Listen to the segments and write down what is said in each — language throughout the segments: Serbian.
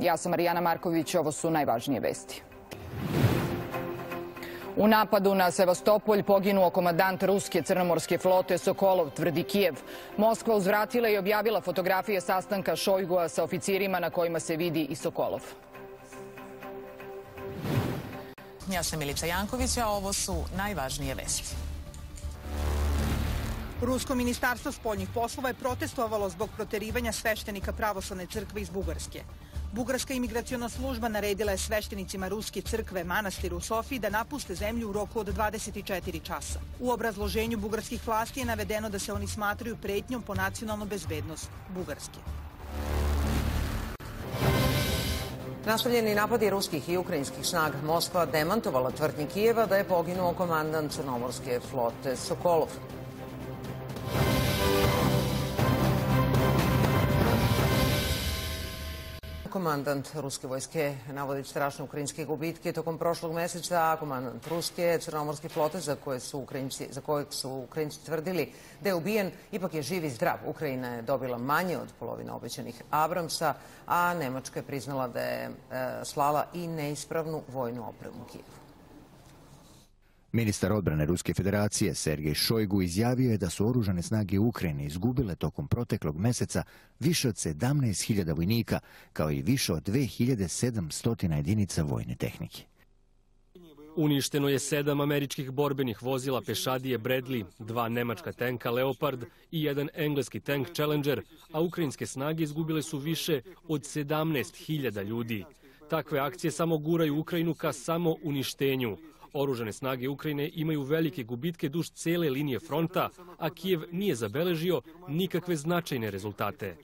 Ja sam Marijana Marković, ovo su najvažnije vesti. U napadu na Sevastopolj poginuo komandant ruske crnomorske flote Sokolov, tvrdi Kijev. Moskva uzvratila i objavila fotografije sastanka Šojgua sa oficirima na kojima se vidi i Sokolov. Ja sam Milica Janković, a ovo su najvažnije vesti. Rusko ministarstvo spoljnih poslova je protestovalo zbog proterivanja sveštenika pravoslavne crkve iz Bugarske. Bugarska imigraciona služba naredila je sveštenicima ruske crkve manastiru u Sofiji da napuste zemlju u roku od 24 časa. U obrazloženju bugarskih vlasti je navedeno da se oni smatraju pretnjom po nacionalnu bezbednost Bugarske. Nastavljeni napadi ruskih i ukrajinskih snaga, Moskva demantovala tvrdnji Kijeva da je poginuo komandant crnomorske flote Sokolov. Komandant ruske vojske navodi strašne ukrajinske gubitke tokom prošlog meseca, a komandant ruske crnomorske flote za kojeg su Ukrajinci tvrdili da je ubijen, ipak je živ i zdrav. Ukrajina je dobila manje od polovine obećanih Abramsa, a Nemačka je priznala da je slala i neispravnu vojnu opremu Kijevu. Ministar odbrane Ruske federacije Sergej Šojgu izjavio je da su oružane snage Ukrajine izgubile tokom proteklog meseca više od 17.000 vojnika, kao i više od 2.700 jedinica vojne tehnike. Uništeno je 7 američkih borbenih vozila pešadije Bradley, 2 nemačka tenka Leopard i 1 engleski tank Challenger, a ukrajinske snage izgubile su više od 17.000 ljudi. Takve akcije samo guraju Ukrajinu ka samo uništenju. Oružane snage Ukrajine imaju velike gubitke duž cele linije fronta, a Kijev nije zabeležio nikakve značajne rezultate.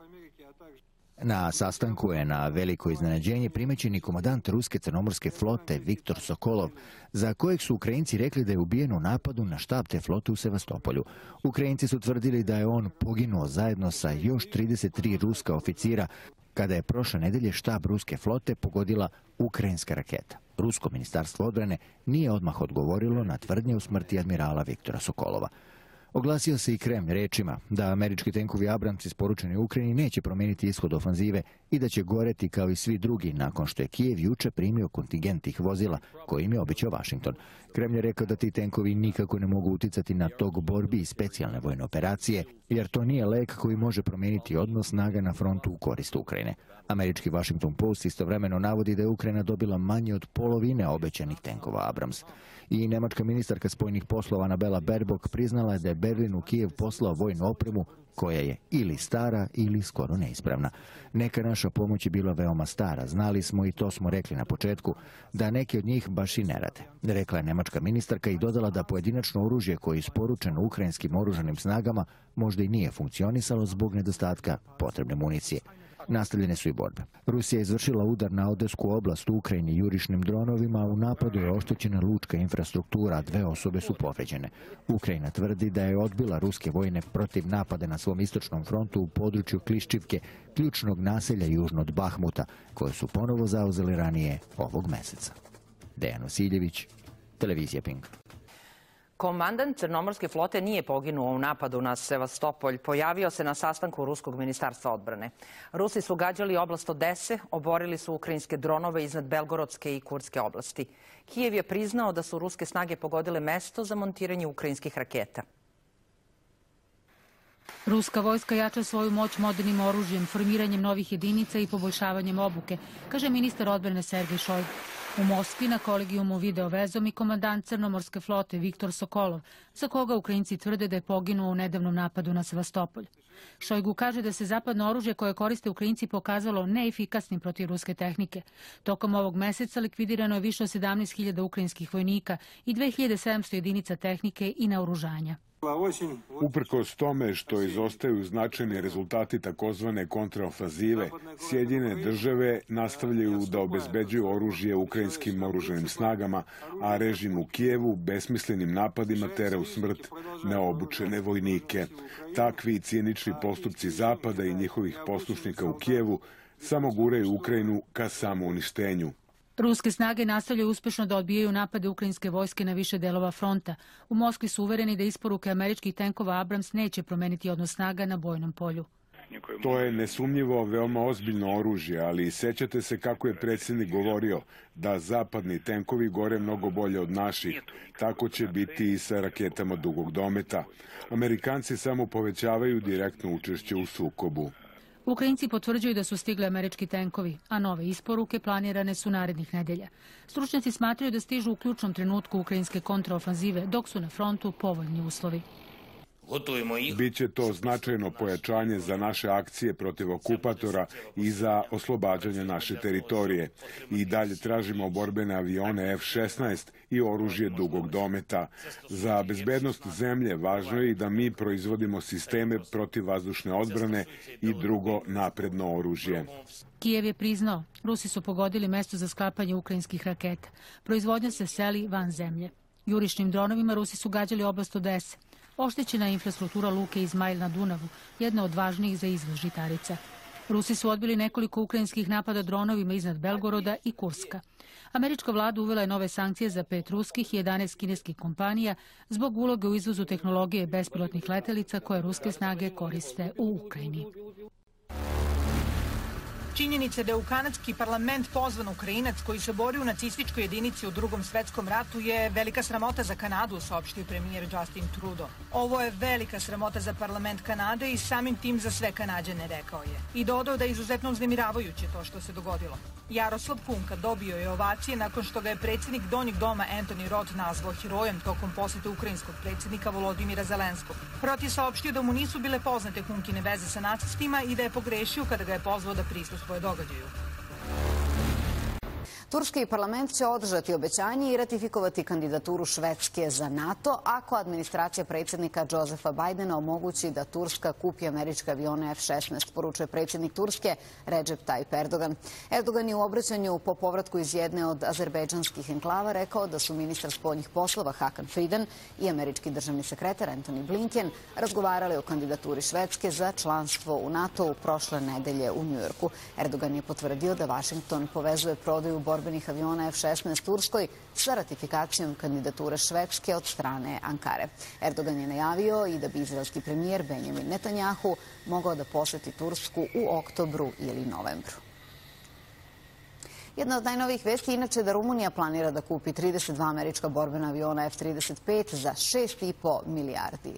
Na sastanku je na veliko iznenađenje primećen i komandant ruske crnomorske flote Viktor Sokolov, za kojeg su Ukrajinci rekli da je ubijen u napadu na štab te flote u Sevastopolju. Ukrajinci su tvrdili da je on poginuo zajedno sa još 33 ruska oficira kada je prošle nedelje štab ruske flote pogodila ukrajinska raketa. Rusko ministarstvo odbrane nije odmah odgovorilo na tvrdnje o smrti admirala Viktora Sokolova. Oglasio se i Kremlj rečima da američki tenkovi Abrams isporučeni Ukrajini neće promijeniti ishod ofanzive i da će goreti kao i svi drugi nakon što je Kijev juče primio kontingent tih vozila koji im je obećao Vašington. Kremlj je rekao da ti tenkovi nikako ne mogu uticati na tok borbi i specijalne vojne operacije, jer to nije lek koji može promijeniti odnos snaga na frontu u korist Ukrajine. Američki Washington Post istovremeno navodi da je Ukrajina dobila manje od polovine obećanih tenkova Abrams. I nemačka ministarka spoljnih poslova Annalena Baerbock priznala je da je Berlin u Kijev poslao vojnu opremu koja je ili stara ili skoro neispravna. Neka naša pomoć je bila veoma stara, znali smo i to smo rekli na početku, da neki od njih baš i ne rade, rekla je nemačka ministarka i dodala da pojedinačno oružje koje je isporučeno ukrajinskim oružanim snagama možda i nije funkcionisalo zbog nedostatka potrebne municije. Nastavljene su i borbe. Rusija je izvršila udar na Odesku oblast u Ukrajini jurišnim dronovima, a u napadu je oštećena lučka infrastruktura, 2 osobe su povređene. Ukrajina tvrdi da je odbila ruske vojne protiv napada na svom istočnom frontu u području Kliščivke, ključnog naselja južno od Bahmuta, koje su ponovo zauzeli ranije ovog meseca. Dejan Vasiljević, televizija Pink. Komandant crnomorske flote nije poginuo u napadu na Sevastopolj. Pojavio se na sastanku Ruskog ministarstva odbrane. Rusi su gađali oblast Odese, oborili su ukrajinske dronove iznad Belgorodske i Kurske oblasti. Kijev je priznao da su ruske snage pogodile mesto za montiranje ukrajinskih raketa. Ruska vojska jača svoju moć modernim oružjem, formiranjem novih jedinica i poboljšavanjem obuke, kaže ministar odbrane Sergej Šojgu. U Moskvi na kolegijumu video vezom i komandant crnomorske flote Viktor Sokolov, za koga Ukrajinci tvrde da je poginuo u nedavnom napadu na Sevastopolj. Šojgu kaže da se zapadno oružje koje koriste Ukrajinci pokazalo neefikasnim protiv ruske tehnike. Tokom ovog meseca likvidirano je više od 17.000 ukrajinskih vojnika i 2.700 jedinica tehnike i naoružanja. Uprkos tome što izostaju značajni rezultati takozvane kontraofanzive, Sjedinjene države nastavljaju da obezbeđuju oružje ukrajinskim oružanim snagama, a režim u Kijevu besmislenim napadima tera u smrt neobučene vojnike. Takvi cinični postupci Zapada i njihovih poslušnika u Kijevu samo guraju Ukrajinu ka samouništenju. Ruske snage nastavljaju uspešno da odbijaju napade ukrajinske vojske na više delova fronta. U Moskvi su uvereni da isporuke američkih tenkova Abrams neće promeniti odnos snaga na bojnom polju. To je nesumnjivo veoma ozbiljno oružje, ali sećate se kako je predsjednik govorio da zapadni tenkovi gore mnogo bolje od naših. Tako će biti i sa raketama dugog dometa. Amerikanci samo povećavaju direktno učešće u sukobu. Ukrajinci potvrđuju da su stigli američki tenkovi, a nove isporuke planirane su narednih nedelja. Stručnjaci smatraju da stižu u ključnom trenutku ukrajinske kontraofanzive, dok su na frontu povoljni uslovi. Biće to značajno pojačanje za naše akcije protiv okupatora i za oslobađanje naše teritorije. I dalje tražimo borbene avione F-16 i oružje dugog dometa. Za bezbednost zemlje važno je i da mi proizvodimo sisteme protivvazdušne odbrane i drugo napredno oružje. Kijev je priznao, Rusi su pogodili mesto za sklapanje ukrajinskih raketa. Proizvodnja se seli van zemlje. Jurišnim dronovima Rusi su gađali oblast Odese. Oštećena je infrastruktura luke Izmail na Dunavu, jedna od važnijih za izvoz žitarica. Rusi su odbili nekoliko ukrajinskih napada dronovima iznad Belgoroda i Kurska. Američka vlada uvela je nove sankcije za 5 ruskih i 11 kineskih kompanija zbog uloge u izvozu tehnologije bespilotnih letelica koje ruske snage koriste u Ukrajini. Činjenica da je u kanadski parlament pozvan Ukrajinac koji se bori u nacističkoj jedinici u Drugom svetskom ratu je velika sramota za Kanadu, saopštio premijer Justin Trudeau. Ovo je velika sramota za parlament Kanade i samim tim za sve Kanađane, rekao je. I dodao da je izuzetno uznemiravajuće to što se dogodilo. Jaroslav Kunka dobio je ovacije nakon što ga je predsjednik Donjeg doma Anthony Roth nazvao herojem tokom posete ukrajinskog predsjednika Volodimira Zelenskog. Roth je saopštio da mu nisu bile poznate Kunkine veze sa nacistima i da je pogrešio kada ga je pozvao da prisustvuje događaju. Turski parlament će održati obećanje i ratifikovati kandidaturu Švedske za NATO ako administracija predsjednika Josefa Bajdena omogući da Turska kupi američke avione F-16, poručuje predsjednik Turske Recep Tayyip Erdogan. Erdogan je u obraćanju po povratku iz jedne od azerbejdžanskih enklava rekao da su ministar spoljnih poslova Hakan Fidan i američki državni sekretar Antony Blinken razgovarali o kandidaturi Švedske za članstvo u NATO-u prošle nedelje u Njujorku. Erdogan je potvrdio da Vašington povezuje prodaju borbenih aviona F-16 Turskoj sa ratifikacijom kandidature Švedske od strane Ankare. Erdogan je najavio i da bi izraelski premijer Benjamin Netanjahu mogao da poseti Tursku u oktobru ili novembru. Jedna od najnovijih vesti inače da Rumunija planira da kupi 32 američka borbena aviona F-35 za $6,5 milijardi.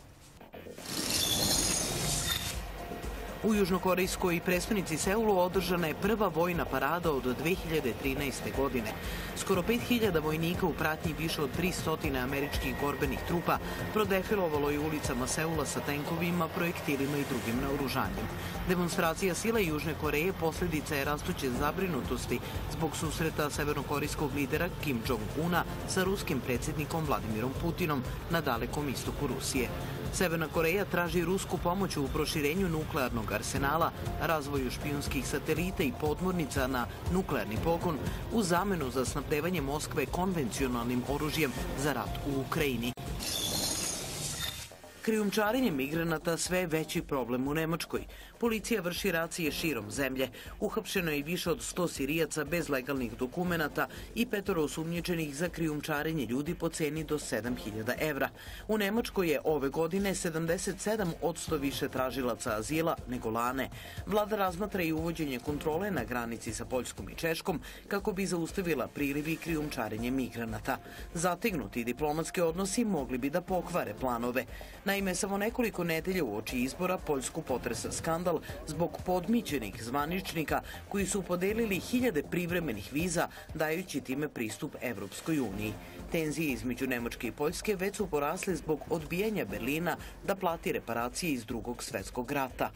U južnokorejskoj prestonici Seulu održana je prva vojna parada od 2013. godine. Skoro 5000 vojnika u pratnji više od 300 američkih borbenih trupa prodefilovalo je ulicama Seula sa tenkovima, projektilima i drugim naoružanjem. Demonstracija sile Južne Koreje posljedica je rastuće zabrinutosti zbog susreta severnokorejskog lidera Kim Jong-una sa ruskim predsjednikom Vladimirom Putinom na dalekom istoku Rusije. Severna Koreja traži rusku pomoć u proširenju nuklearnog arsenala, razvoju špijunskih satelita i podmornica na nuklearni pogon u zamenu za snabdevanje Moskve konvencionalnim oružjem za rat u Ukrajini. Krijumčarenje migranata sve je veći problem u Nemačkoj. Policija vrši racije širom zemlje. Uhapšeno je više od 100 Sirijaca bez legalnih dokumenata i 5 osumnjičenih za krijumčarenje ljudi po ceni do 7.000 evra. U Nemačkoj je ove godine 77% više tražilaca azila nego lane. Vlada razmatra i uvođenje kontrole na granici sa Poljskom i Češkom kako bi zaustavila priliv i krijumčarenje migranata. Zategnuti diplomatski odnosi mogli bi da pokvare planove. Naime, samo nekoliko nedelja uoči izbora Poljsku potresa skandal zbog podmićenih zvaničnika koji su podelili 1000 privremenih viza, dajući time pristup Evropskoj uniji. Tenzije između Nemačke i Poljske već su porasle zbog odbijanja Berlina da plati reparacije iz Drugog svjetskog rata.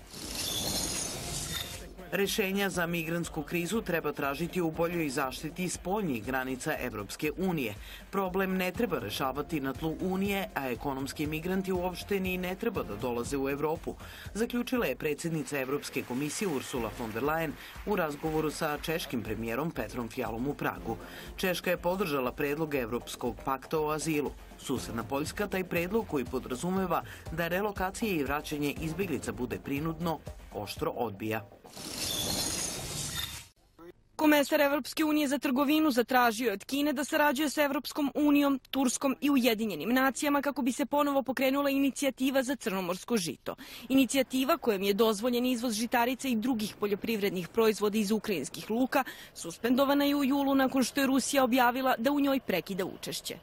Rešenja za migrantsku krizu treba tražiti u boljoj zaštiti spoljnih granica Evropske unije. Problem ne treba rešavati na tlu Unije, a ekonomski migranti uopšte ni ne treba da dolaze u Evropu, zaključila je predsjednica Evropske komisije Ursula von der Leyen u razgovoru sa češkim premijerom Petrom Fialom u Pragu. Češka je podržala predlog Evropskog pakta o azilu. Susedna Poljska taj predlog koji podrazumeva da relokacije i vraćanje izbjeglica bude prinudno, oštro odbija. Komesar Evropske unije za trgovinu zatražio je od Kine da sarađuje sa Evropskom unijom, Turskom i Ujedinjenim nacijama kako bi se ponovo pokrenula inicijativa za crnomorsko žito. Inicijativa kojom je dozvoljen izvoz žitarica i drugih poljoprivrednih proizvoda iz ukrajinskih luka suspendovana je u julu nakon što je Rusija objavila da u njoj prekida učešće.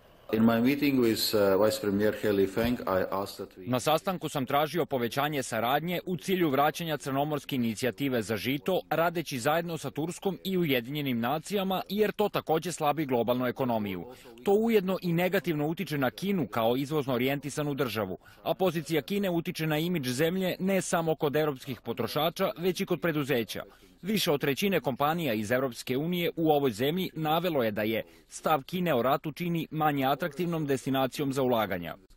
Na sastanku sam tražio povećanje saradnje u cilju vraćanja crnomorske inicijative za žito, radeći zajedno sa Turskom i Ujedinjenim nacijama, jer to također slabi globalnu ekonomiju. To ujedno i negativno utiče na Kinu kao izvozno orijentisanu državu, a pozicija Kine utiče na imidž zemlje ne samo kod evropskih potrošača, već i kod preduzeća. Više od trećine kompanija iz Evropske unije u ovoj zemlji navelo je da je stav Kine o ratu čini manje atraktivnom destinacijom za ulaganja.